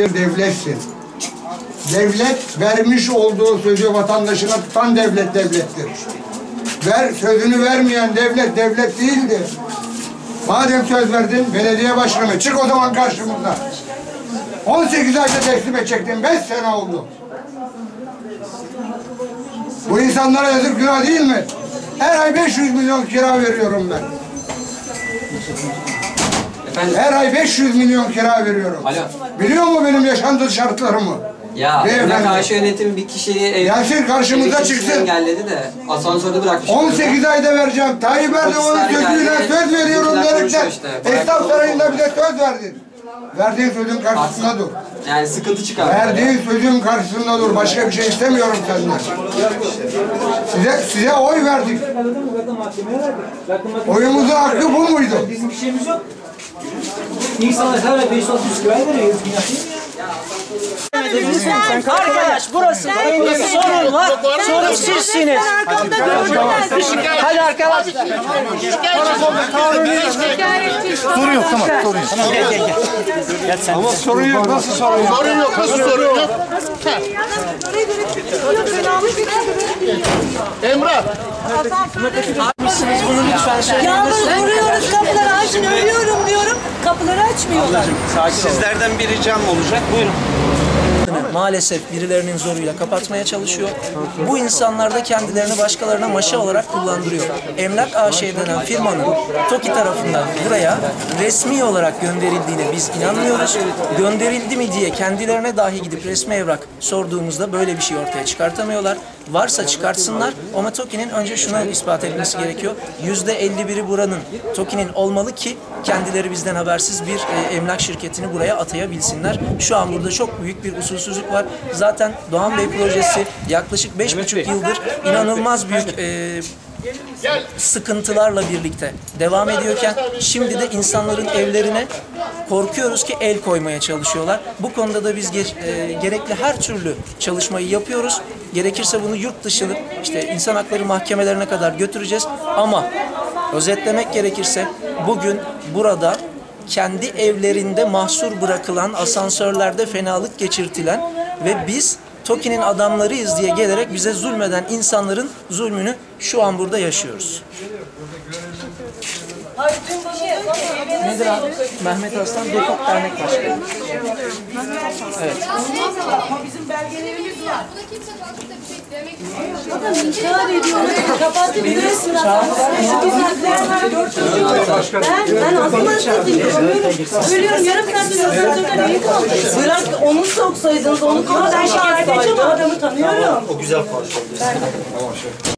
devletsin. Devlet vermiş olduğu sözü vatandaşına tutan devlet devlettir. Sözünü vermeyen devlet devlet değildir. Madem söz verdin belediye başkanı çık o zaman karşımıza. 18 ayda teslim edecektin. 5 sene oldu. Bu insanlara yazık günah değil mi? Her ay 500 milyon kira veriyorum ben. Efendim? Her ay 500 milyon kira veriyorum. Alo. Biliyor mu benim yaşantı şartlarımı? Ya buna karşı yönetim bir kişiyi gelsin karşımıza çıksın. Engelledi de asansörde bırakmış. 18 ayda vereceğim. Tayyip Erdoğan'ın sözüyle söz veriyorum derken Esnaf Sarayı'nda bize söz verdin. Verdiğin sözün karşısında dur. Yani sıkıntı çıkar. Verdiğin sözün karşısında dur. Başka bir şey istemiyorum senden. Size oy verdik. Oyumuzun hakkı bu muydu? Bizim bir şeyimiz yok. İnsanlar her ay 500 lira veriyor. Arkadaş burası sorun var. Sorun sizsiniz. Hadi arkadaşlar. Sorun yok, tamam, sorun yok. Gel sen. Ama sorun yok, nasıl sorun yok? Sorun yok, nasıl sorun yok? Emrah! Bunu lütfen söyleyin. Yağmur vuruyoruz kapıları açın ölüyorum diyorum. Kapıları açmıyorlar. Sizlerden bir ricam olacak. Buyurun. Maalesef birilerinin zoruyla kapatmaya çalışıyor. Bu insanlar da kendilerini başkalarına maşa olarak kullandırıyor. Emlak AŞ denen firmanın TOKİ tarafından buraya resmi olarak gönderildiğine biz inanmıyoruz. Gönderildi mi diye kendilerine dahi gidip resmi evrak sorduğumuzda böyle bir şey ortaya çıkartamıyorlar. Varsa çıkartsınlar ama TOKİ'nin önce şunu ispat etmesi gerekiyor. %51'i buranın TOKİ'nin olmalı ki kendileri bizden habersiz bir emlak şirketini buraya atayabilsinler. Şu an burada çok büyük bir usulsüzlük var. Zaten Doğan Bey projesi yaklaşık 5,5 yıldır inanılmaz büyük sıkıntılarla birlikte devam ediyorken şimdi de insanların evlerine korkuyoruz ki el koymaya çalışıyorlar. Bu konuda da biz gerekli her türlü çalışmayı yapıyoruz. Gerekirse bunu yurt dışı işte insan hakları mahkemelerine kadar götüreceğiz. Ama özetlemek gerekirse bugün burada kendi evlerinde mahsur bırakılan, asansörlerde fenalık geçirtilen ve biz TOKİ'nin adamlarıyız diye gelerek bize zulmeden insanların zulmünü şu an burada yaşıyoruz. Nedir abi? Mehmet Aslan Dekok Dernek Başkanı. Evet. Bizim belgelerimiz var. Burada kimse kalkıp da bir şey demek istemiyor. Adam inkar ediyor. Kapatabilirsin. Ben aslında ölüyorum. Yarım saattir asansörde neyi kaldı? Bırak onu soksaydınız onu kaldı. Ben şikayet edeceğim adamı tanıyorum. O güzel konuşuyor.